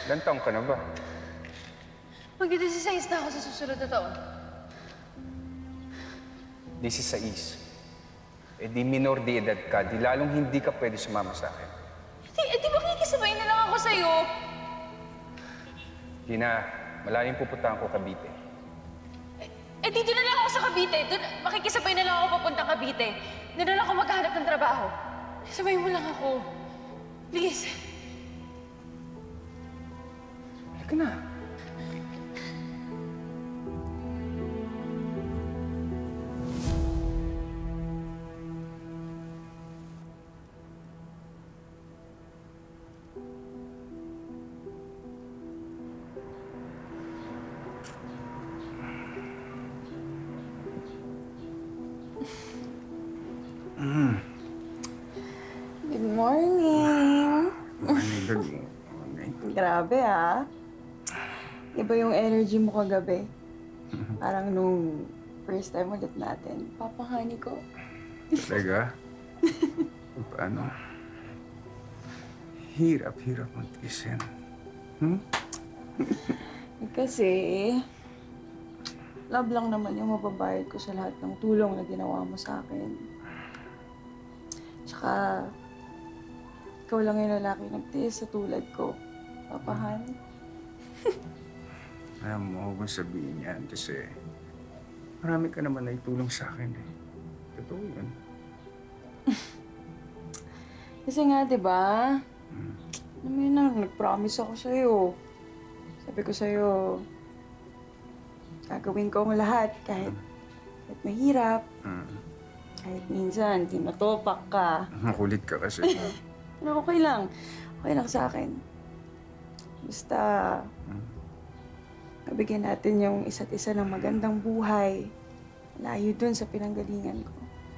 Ilan taong ka na ba? Magdi-16 na ako sa susunod na taon. 16. Eh di minor de edad ka, di lalong hindi ka pwede sumama sa akin. Di ba kikisabay na lang ako sa'yo? Di na, malayong pupuntahan ko Cavite. Dito na lang ako sa Cavite. Doon, makikisabay na lang ako papuntang Cavite. Doon na lang ako maghahanap ng trabaho. Sabay mo lang ako. Please. Halika na. Good morning. Good morning. Grabe ah. Iba yung energy mo kagabi. Parang nung first time ulit natin. Papahani ko. Talaga? Paano? Hirap magtiisin. Kasi, love lang naman yung mababayad ko sa lahat ng tulong na ginawa mo sa akin. Tsaka, ikaw lang yung lalaki nagtiis sa tulad ko. Papahan. Alam mo, huwag mong sabihin yan kasi marami ka naman na itulong sa akin eh. Totoo yun. Kasi nga, di ba? Alam mo yun na, nag-promise ako sa'yo. Sabi ko sa'yo, gagawin ko ang lahat kahit mahirap. Kahit minsan, tinatopak ka. Makulit ka kasi. Pero okay lang. Okay lang sa akin. Basta, nabigyan natin yung isa't isa ng magandang buhay. Layo dun sa pinanggalingan ko.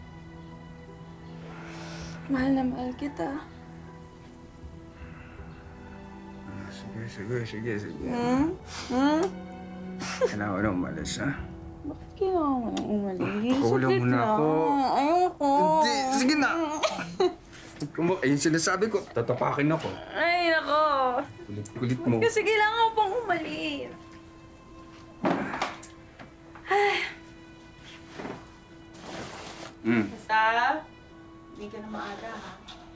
Mahal na mahal kita. Sige. Kailangan ko na umalis, ha? Bakit kailangan mo nang umalis? Kulang mo na ako. Ayoko. Hindi, sige na! Ayun sinasabi ko, tatapakin ako. Ay, nako. Kulit mo. Kasi kailangan ko pang umalis. Basta, hindi ka na maaga, ha?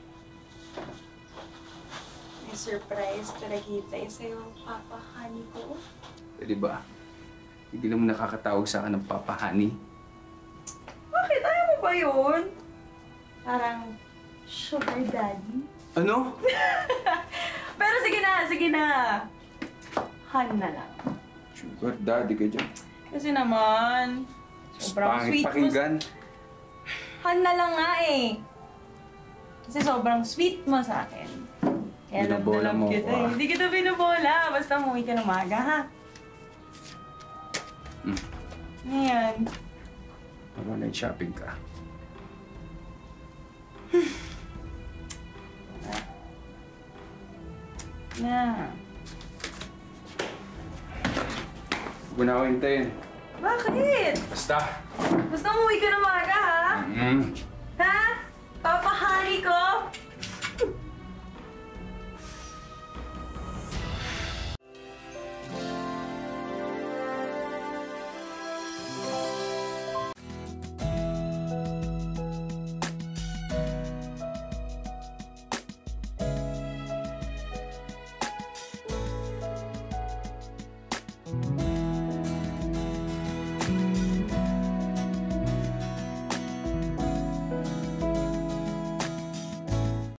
May surprise na naghihintay sa'yo, Papa Honey ko. Pwede ba? Hindi lang mo nakakatawag sa akin ng Papa Honey. Bakit? Ayaw mo ba yun? Parang sugar daddy. Ano? Pero sige na. Han na lang. Sugar daddy ka dyan. Kasi naman, sobrang Pangit sweet mo. pakinggan. Han na lang nga eh. Kasi sobrang sweet mo sa akin. Kaya love Binobola na mo love kita ako, eh. ah. Hindi kita binobola. Basta umuwi ka ng maga, ha? Ngayon. Mag-online shopping ka. Na. Huwag mo na ako hintayin. Bakit? Basta. Basta umuwi ka ng maga, ha? Ha? Papahali ko?